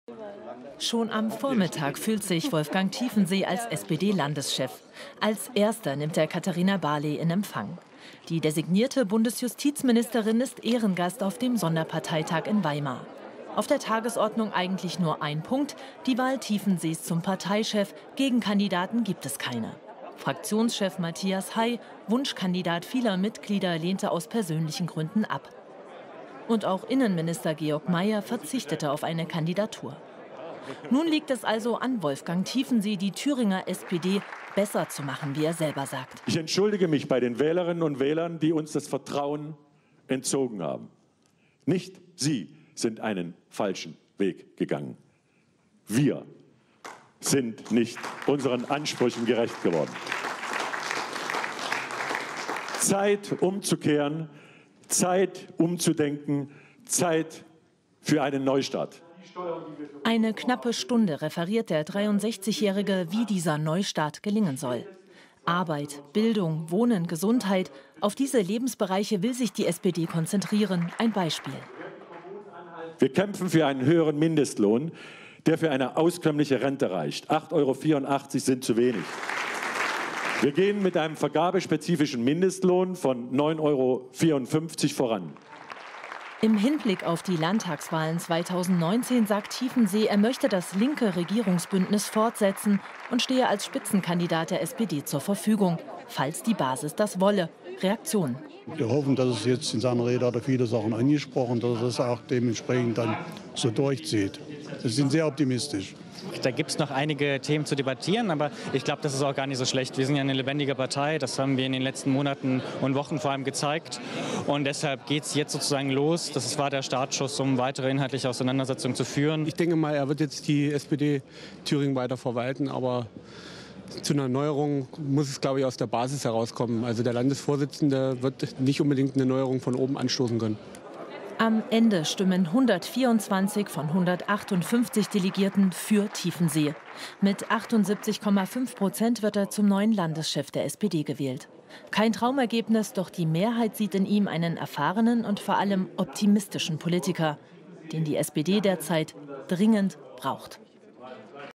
Schon am Vormittag fühlt sich Wolfgang Tiefensee als SPD-Landeschef. Als erster nimmt er Katharina Barley in Empfang. Die designierte Bundesjustizministerin ist Ehrengast auf dem Sonderparteitag in Weimar. Auf der Tagesordnung eigentlich nur ein Punkt, die Wahl Tiefensees zum Parteichef. Gegenkandidaten gibt es keine. Fraktionschef Matthias Hay, Wunschkandidat vieler Mitglieder, lehnte aus persönlichen Gründen ab. Und auch Innenminister Georg Mayer verzichtete auf eine Kandidatur. Nun liegt es also an Wolfgang Tiefensee, die Thüringer SPD besser zu machen, wie er selber sagt. Ich entschuldige mich bei den Wählerinnen und Wählern, die uns das Vertrauen entzogen haben. Nicht Sie sind einen falschen Weg gegangen. Wir sind nicht unseren Ansprüchen gerecht geworden. Zeit umzukehren, Zeit umzudenken, Zeit für einen Neustart. Eine knappe Stunde referiert der 63-Jährige, wie dieser Neustart gelingen soll. Arbeit, Bildung, Wohnen, Gesundheit. Auf diese Lebensbereiche will sich die SPD konzentrieren. Ein Beispiel. Wir kämpfen für einen höheren Mindestlohn, der für eine auskömmliche Rente reicht. 8,84 € sind zu wenig. Wir gehen mit einem vergabespezifischen Mindestlohn von 9,54 € voran. Im Hinblick auf die Landtagswahlen 2019 sagt Tiefensee, er möchte das linke Regierungsbündnis fortsetzen und stehe als Spitzenkandidat der SPD zur Verfügung, falls die Basis das wolle. Reaktionen. Wir hoffen, dass es jetzt in seiner Rede hat er viele Sachen angesprochen, dass er das auch dementsprechend dann so durchzieht. Wir sind sehr optimistisch. Da gibt es noch einige Themen zu debattieren, aber ich glaube, das ist auch gar nicht so schlecht. Wir sind ja eine lebendige Partei, das haben wir in den letzten Monaten und Wochen vor allem gezeigt. Und deshalb geht es jetzt sozusagen los. Das war der Startschuss, um weitere inhaltliche Auseinandersetzungen zu führen. Ich denke mal, er wird jetzt die SPD Thüringen weiter verwalten, aber zu einer Neuerung muss es, glaube ich, aus der Basis herauskommen. Also der Landesvorsitzende wird nicht unbedingt eine Neuerung von oben anstoßen können. Am Ende stimmen 124 von 158 Delegierten für Tiefensee. Mit 78,5% wird er zum neuen Landeschef der SPD gewählt. Kein Traumergebnis, doch die Mehrheit sieht in ihm einen erfahrenen und vor allem optimistischen Politiker, den die SPD derzeit dringend braucht.